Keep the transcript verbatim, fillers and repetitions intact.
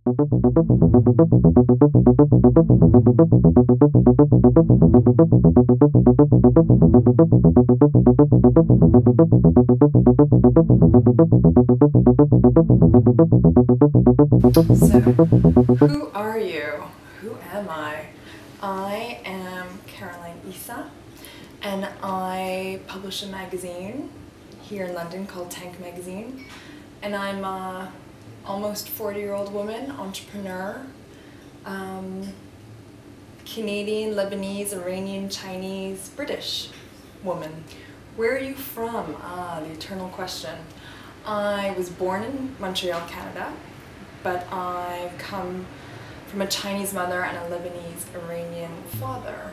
So, who are you? Who am I? I am Caroline Issa, and I publish a magazine here in London called Tank Magazine, and I'm a almost forty year old woman, entrepreneur, um, Canadian, Lebanese, Iranian, Chinese, British woman. Where are you from? Ah, the eternal question. I was born in Montreal, Canada, but I've come from a Chinese mother and a Lebanese Iranian father.